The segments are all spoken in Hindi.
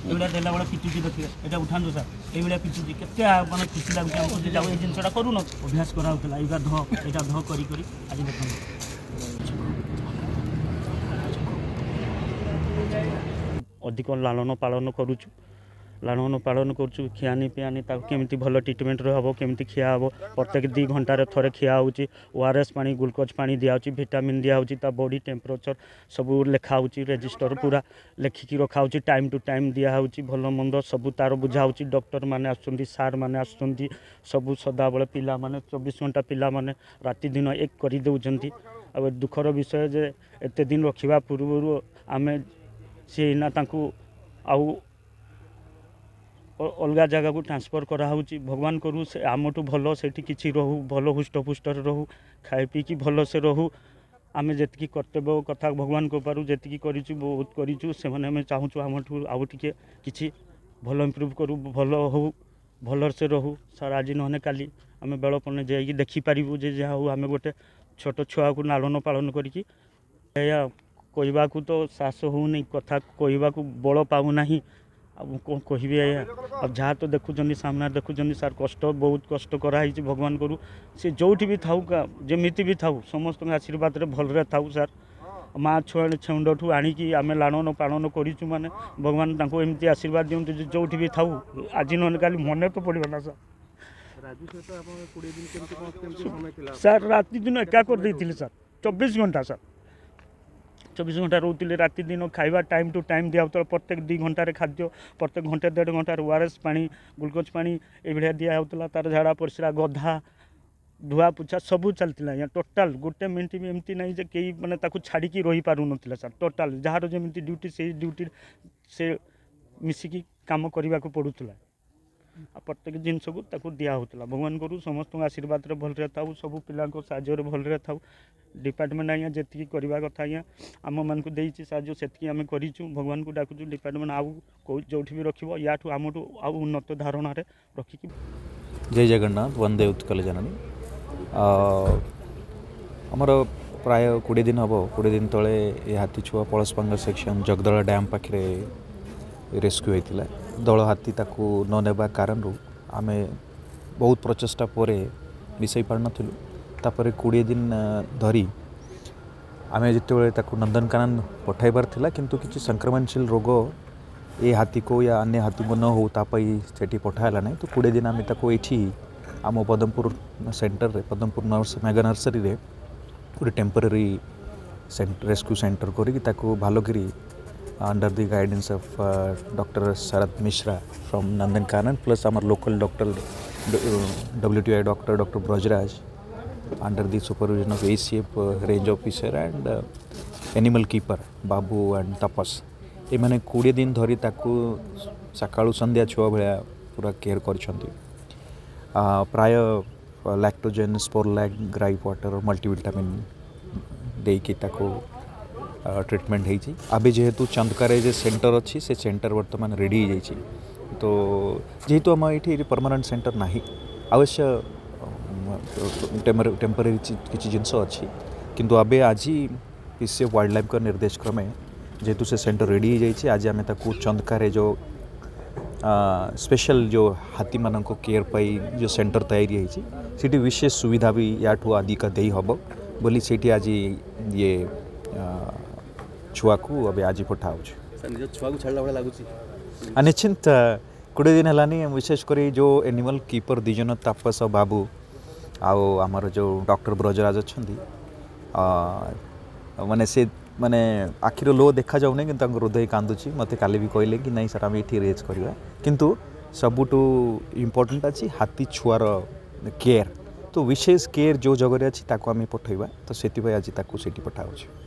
एभलिया देला बेला पिटुची देखिए एटा उठानु सर एभलिया पिटुची केते माने खुशी लागुची हमको जे जाऊ ए जिनसटा करू न अभ्यास कराउतला एटा ध करी करी आज देखन अधिक लालन पालन करूछु लालन पालन करूछु खियानी पियानी केमती भल ट्रिटमेंट हम केमती खिया हम प्रत्येक 2 घंटे थोड़े खिया होची ओआरएस पानी ग्लूकोज पानी दिया होची विटामिन दिया होची ता बॉडी टेम्परेचर सब लिखा होची रजिस्टर पूरा लिखिकी रखा होची टाइम टू टाइम दिया होची भल मंद सब तार बुझा होची डॉक्टर माने आसुंदी सार माने आसुंदी सब सदा बेले पिला माने 24 घंटा पिला माने राति दिन एक करी देउचंती अब दुखर विषय जे एते दिन रखिबा पूर्व आमे से ना तांकू आउ अलग जगह को ट्रांसफर करा होची भगवान करू से आमठू भल से किसी रहू भल हुष्टपुष्ट रहू खाई पी की भल से रहू आमे जेतकी कर्तव्य कथा भगवान को पारू जेतकी करिचु बहुत करिचु से माने हमें चाहूचु आमठू आउ टिके किछि भल इंप्रूव करू भल हो भल से रहू सर आज नहने काली आमे बेलपने जाई देखि पारिबु जे जहा हो आमे गोटे छोट छुआ को लालन पालन करिकी या कहवा को तो साहस हो नहीं कथा कहवा को बल पाऊ नहीं अब कौन कहबी अब जहाँ तो देखुं सामने देखुं सार कष्ट बहुत कष्ट कराई भगवान करू से जोठी भी थाऊ जमीती भी थाऊ समस्त आशीर्वाद रे भलरे थाऊ सार माँ छुआ छेउंड ठू आणिकी आमे लालन पालन करूँ माने भगवान तांको एमती आशीर्वाद दियंतु जोठी भी थाऊ आज नहने काली मने तो पड़ो ना सर राति दिन एका कर देथिले सर 24 घंटा सर 24 घंटा रोते राति दिन खाइबा टाइम टू टाइम दिया होता प्रत्येक 2 घंटे खाद्य प्रत्येक घंटे 1.5 घंटे ओआरएस पानी ग्लूकोज पानी ये दिया होता तार झाड़ा परिस्रा गधा धुआ पुछा सबू चलता यहाँ टोटाल गोटे मिनट भी एमती नहीं जे कई माने ताकू छाड़ी रही पारू नथिला सर टोटाल जार जमी ड्यूटी से ड्यूटी से मिसिकी काम करने को पड़ूला प्रत्येक जिनस को ताकू दिया होता भगवान करू समस्त आशीर्वाद रे भलरे थाऊ सब पिला साहाଯ୍य भलरे थाऊ डिपार्टमेंट आज्ञा जी करवा कथा आज्ञा आम मान को देती साहाଯ୍य से आम करूँ भगवान को डाकुचु डिपार्टमेंट आउ जो भी रखिए या आमठू आउ उन्नत धारणा रखिकी जय जगन्नाथ वंदे उत्कल जननी आमर प्राय 20 दिन हम 20 दिन तले ये हाथी छुआ पलसपांगा सेक्शन जगदला डैम पाखे रेस्क्यू होता दल हाथी ताकू न नेबा कारण आम बहुत प्रचेषा पर मिसई पार नथिलु तापर 20 दिन धरी आम जिते नंदनकानन पठाइबार थिला किंतु किसी संक्रमणशील रोग ये हाथी को या अन्य हाथी को न हो तापाई सेठी पठाला नहीं तो 20 दिन आम ये आम पदमपुर सेंटर रे पदमपुर मेगा नर्सरी रे गोटे टेम्पररी रेस्क्यू सेंटर करी Bhalgiri under the guidance of doctor Sharad Mishra from Nandankanan plus आमर local doctor WTI doctor Brajraj under the supervision of ACF range officer and animal keeper Babu and Tapas ये मैंने 20 दिन धरी ताकू सकाळु संध्या छुआ भाया पूरा केयर कर प्राय Lactogen Sporlac gripe water multivitamin देकी ताकू ट्रीटमेंट होती अभी जेहेतु चंदकारे जे सेंटर अच्छी से सेंटर वर्तमान रेडी हो जाइए तो जेहेतु आम ये परमानेंट सेंटर ना अवश्य टेम्पररी किसी जिनस अच्छी किंतु अबे आज PCF वाइल्ड लाइफ का निर्देश क्रमे जेहेतु से सेंटर रेडी हो जाइए आज आम चंदकारे जो स्पेशल जो हाथी मान को केयर पाई जो सेंटर तैयारी होती विशेष सुविधा भी या अधिक दे हम बोली से आज ये छुआ को अभी आज पठाऊ छुआ को छाड़ा लगुच निश्चिंत 20 दिन है विशेषकर जो एनिमल कीपर दिजन तापस बाबू आमर जो डॉक्टर ब्रजराज अच्छा माने से माने आखिर लो देखा जाऊनी कि हृदय कांदुची मत काली भी कहले कि नहीं सर आम ये रेज करवा किंतु सबुठू इम्पोर्टेंट अच्छी हाथी छुआर केयर तो विशेष केयर जो जगह अच्छी ताको आम पठेबा तो से आज ताको सेठी पठाऊ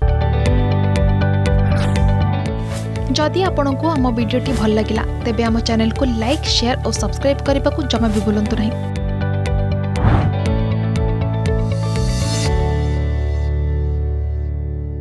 जदि आपंक आम भिडी भल लगा तेब आम चैनल को लाइक शेयर और सब्सक्राइब करने को जमा भी भूलु नहीं।